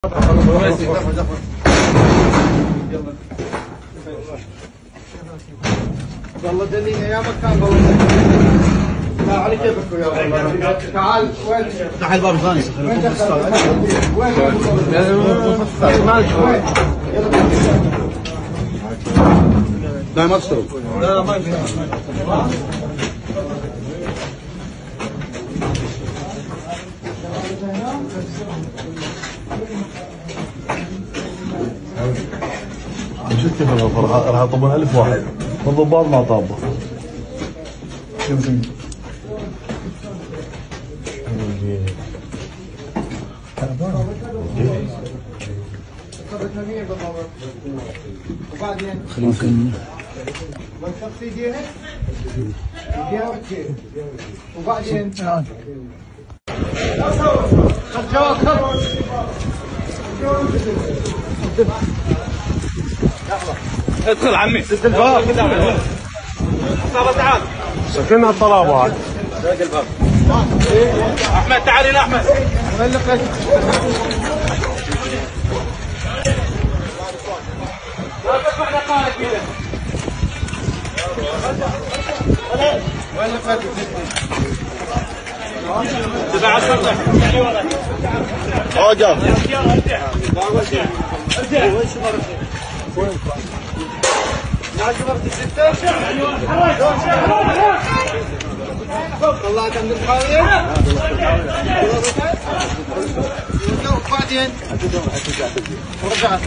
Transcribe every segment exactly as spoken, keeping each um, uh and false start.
والله دلينا يا مكان والله. لا على كيفك يا والله. تعال وين؟ افتح الباب الثاني. وين دخل؟ وين؟ وين؟ لا ما تشتغل. لا لا ما ينفع. شفت كيف راح يطبون ألف واحد والضباط ما طابوا. يمكن وبعدين خلينا نكمل. وتحط يدينك وبعدين خذ جواب خذ ادخل عمي سد الباب مصطفى تعال سكننا الطلبات. باقي الباب احمد تعال هنا احمد وين لقيت؟ لا ترفع نقالك كذا وين لقيت؟ تبع السطح اوقف. ما شفت الستة؟ طلعت عند الخالية؟ وبعدين ورجعت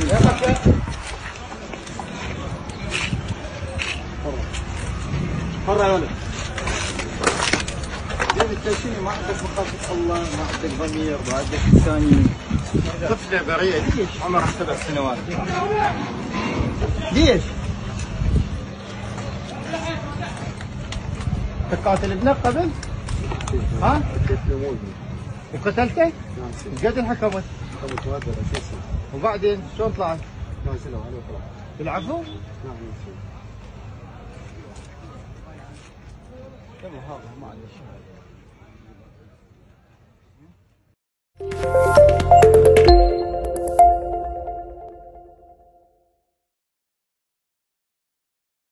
حرة يا ولد زين التشيني ما عندك مخافة الله، ما عندك ضمير، ما عندك إنسانية. طفلة بريئة ليش؟ عمرها سبع سنوات. ليش؟ تقاتل ابنك قبل؟ ها؟ وقتلته؟ قد انحكمت؟ وبعدين شلون طلعت؟ بالعفو؟ نعم. يلا هذا ما عندي شيء.